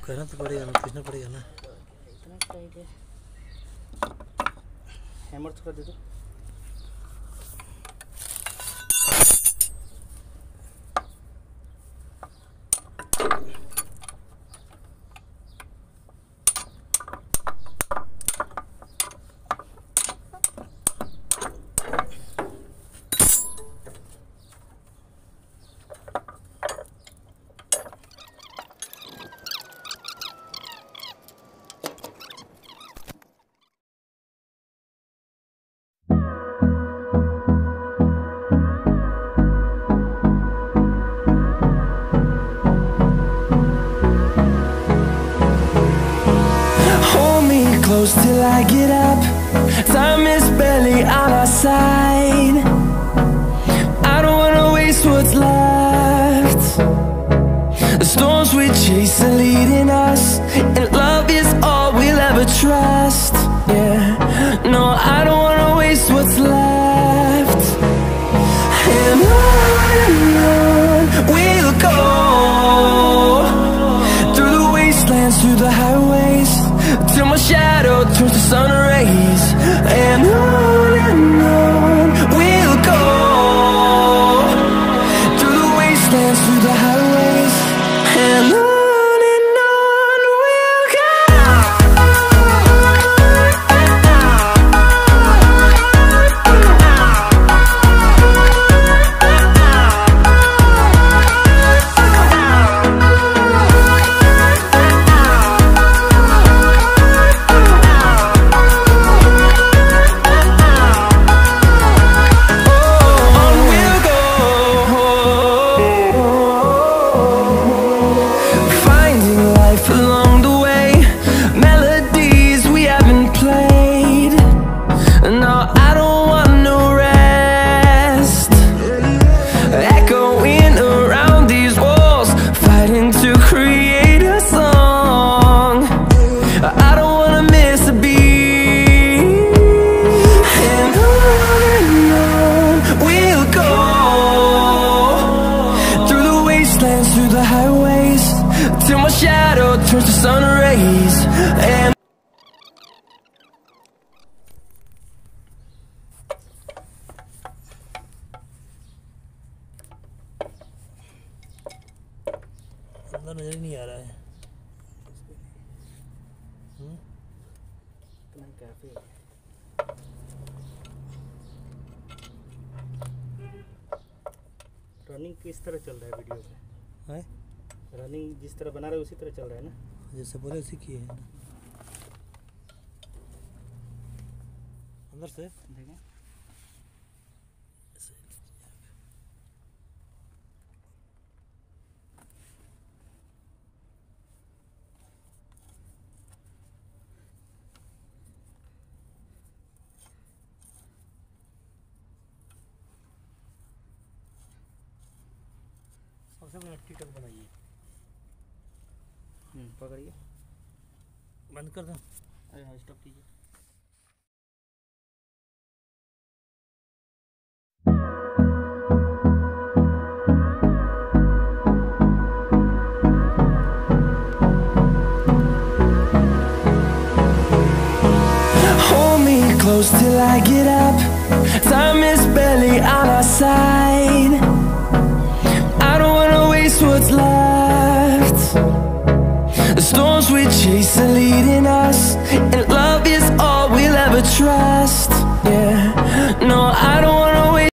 कहना तो पड़ेगा ना, पूछना पड़ेगा ना। इतना चाहिए हैमर थोड़ा दे दो। Close till I get up. Time is barely on our side. I don't wanna waste what's left. The storms we chase are leading us, and love is all we'll ever trust. Yeah, no, I don't wanna waste what's left. And on we'll go, through the wastelands, through the highways, till my shadow turns to sun rays. And on we'll go, through the wastelands, through the highways, and on we'll go. Through the highways, till my shadow turns to sun rays. And अंदर नजर ही नहीं आ रहा है। Cafe running किस तरह चल रहा है वीडियो में? है रनिंग जिस तरह बना रहे उसी तरह चल रहा है ना? जैसे बोले उसी की है ना। अंदर से देखें सबसे पहले टिकट बनाइए। पकड़िए, बंद कर दो। अरे हाँ स्टॉप कीजिए। hold me close till I get up. Time is barely on our side. I don't wanna waste what's left. The storms we chase are leading us, and love is all we'll ever trust. Yeah, no, I